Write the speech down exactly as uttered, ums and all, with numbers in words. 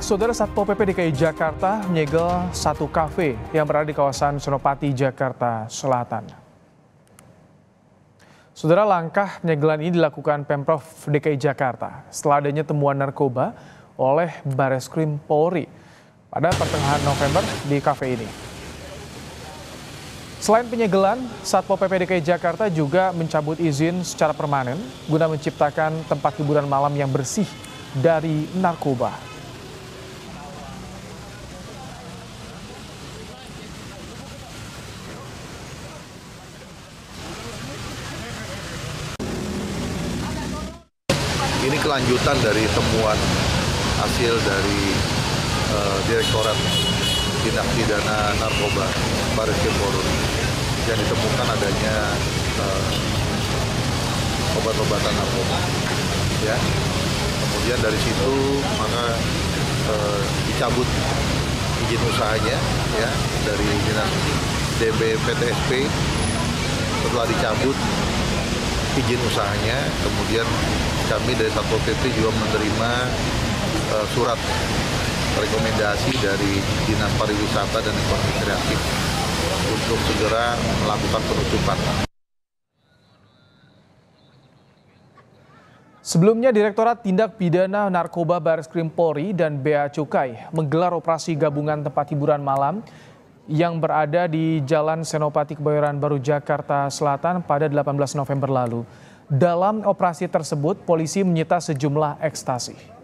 Saudara, Satpol P P D K I Jakarta menyegel satu kafe yang berada di kawasan Senopati, Jakarta Selatan. Saudara, langkah penyegelan ini dilakukan Pemprov D K I Jakarta setelah adanya temuan narkoba oleh Bareskrim Polri pada pertengahan November di kafe ini. Selain penyegelan, Satpol P P D K I Jakarta juga mencabut izin secara permanen guna menciptakan tempat hiburan malam yang bersih dari narkoba. Ini kelanjutan dari temuan hasil dari uh, Direktorat Tindak Pidana Narkoba Bareskrim Polri yang ditemukan adanya uh, obat-obatan narkoba. Ya, kemudian dari situ maka uh, dicabut izin usahanya, ya, dari dinas D B P T S P. Setelah dicabut izin usahanya, kemudian kami dari Satpol P P juga menerima uh, surat rekomendasi dari Dinas Pariwisata dan Ekonomi Kreatif untuk segera melakukan penutupan. Sebelumnya, Direktorat Tindak Pidana Narkoba Bareskrim Polri dan Bea Cukai menggelar operasi gabungan tempat hiburan malam yang berada di Jalan Senopati, Kebayoran Baru, Jakarta Selatan pada delapan belas November lalu. Dalam operasi tersebut, polisi menyita sejumlah ekstasi.